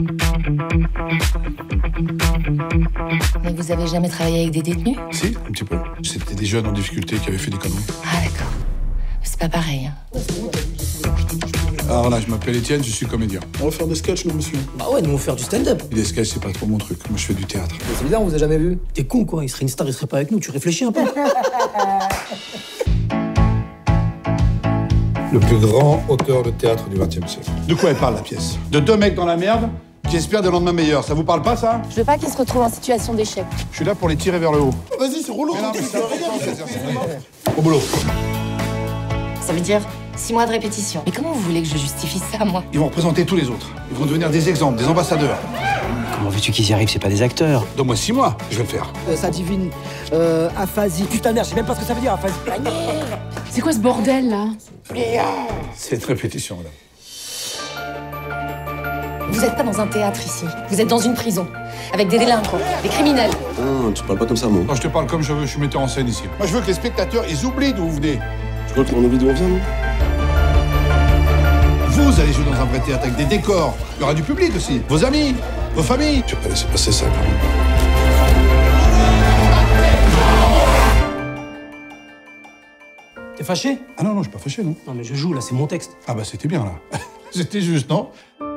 Mais vous avez jamais travaillé avec des détenus? Si, un petit peu. C'était des jeunes en difficulté qui avaient fait des conneries. Ah d'accord. C'est pas pareil, hein. Alors là, je m'appelle Étienne, je suis comédien. On va faire des sketchs, nous, monsieur. Bah ouais, nous on va faire du stand-up. Et des sketchs, c'est pas trop mon truc. Moi, je fais du théâtre. C'est bizarre, on vous a jamais vu. T'es con quoi, il serait une star, il serait pas avec nous, tu réfléchis un peu. Le plus grand auteur de théâtre du XXe siècle. De quoi elle parle, la pièce? De deux mecs dans la merde qui espèrent des lendemains meilleurs. Ça vous parle pas, ça? Je veux pas qu'ils se retrouvent en situation d'échec. Je suis là pour les tirer vers le haut. Vas-y, c'est rouleau. Au boulot. Ça veut dire 6 mois de répétition. Mais comment vous voulez que je justifie ça, moi? Ils vont représenter tous les autres. Ils vont devenir des exemples, des ambassadeurs. Comment veux-tu qu'ils y arrivent? C'est pas des acteurs. Donne-moi 6 mois, je vais le faire. Ça divine, aphasie. Putain merde, je sais même pas ce que ça veut dire, aphasie. C'est quoi ce bordel, là? C'est une répétition, madame. Vous êtes pas dans un théâtre ici. Vous êtes dans une prison. Avec des délinquants, des criminels. Non, tu parles pas comme ça, moi. Non, je te parle comme je veux, je suis metteur en scène ici. Moi, je veux que les spectateurs, ils oublient d'où vous venez. Tu crois qu'on a envie d'où on vient, non? Vous allez jouer dans un vrai théâtre avec des décors. Il y aura du public aussi. Vos amis, vos familles. Je vais pas laisser passer ça, quand même. T'es fâché? Ah non, non, je suis pas fâché, non. Non mais je joue là, c'est mon texte. Ah bah c'était bien, là. C'était juste, non?